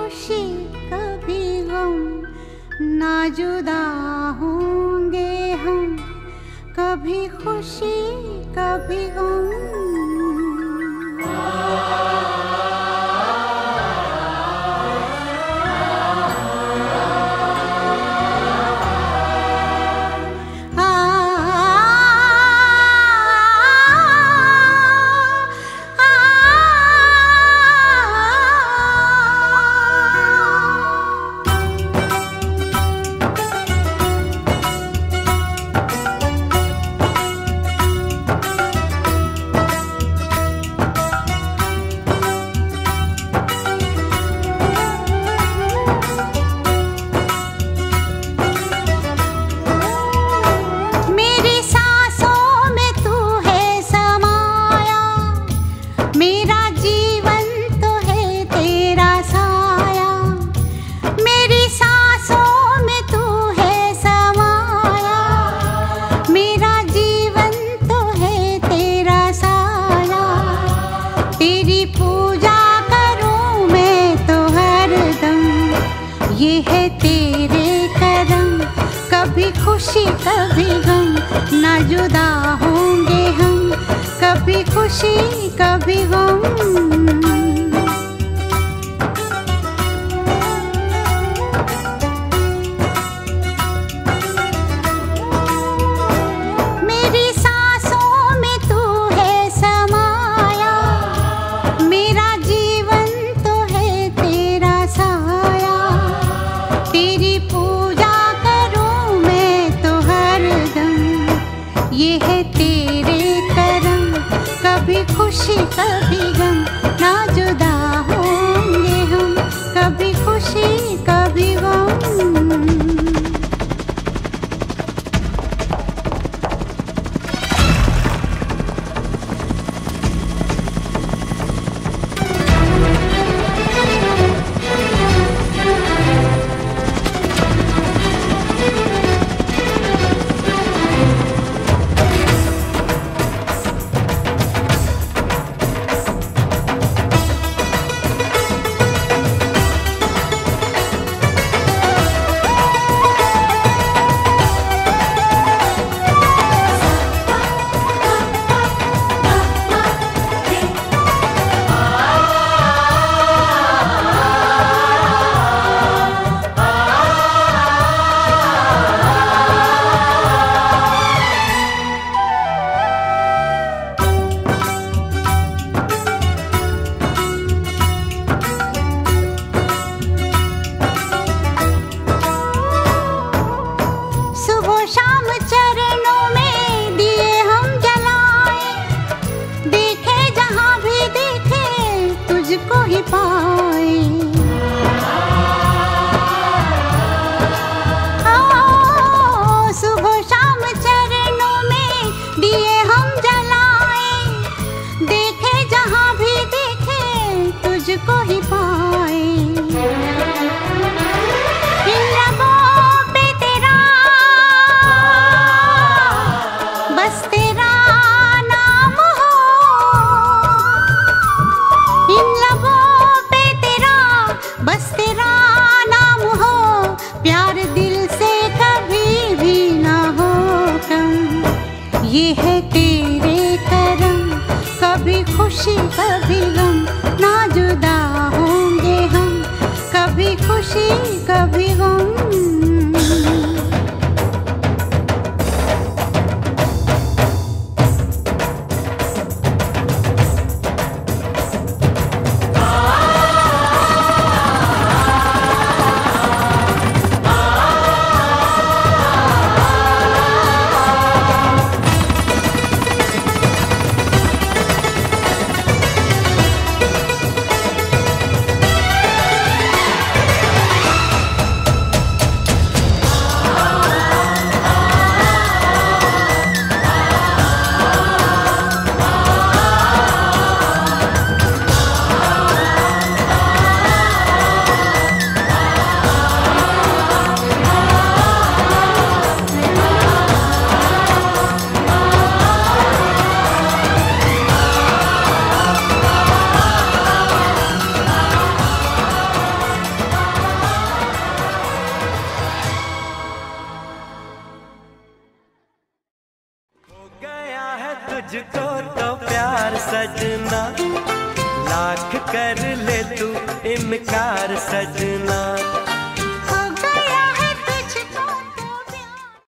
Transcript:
खुशी कभी गम, ना जुदा होंगे हम, कभी खुशी कभी गम। ये है तेरे करम, कभी खुशी कभी गम, ना जुदा होंगे हम, कभी खुशी कभी गम। ये है तेरे करम, कभी खुशी कभी गम, ना जुदा होंगे हम, कभी खुशी कभी गम। शाम चरणों में दिए हम जलाए, देखे जहां भी देखे तुझको ही पाए। सुबह शाम चरणों में दिए हम जलाए, देखे जहां भी देखे तुझको ही पाए। ये है तेरे करम, कभी खुशी कभी गम, ना जुदा होंगे हम, कभी खुशी कभी गम। तुझको तो प्यार सजना, लाख कर ले तू इनकार सजना।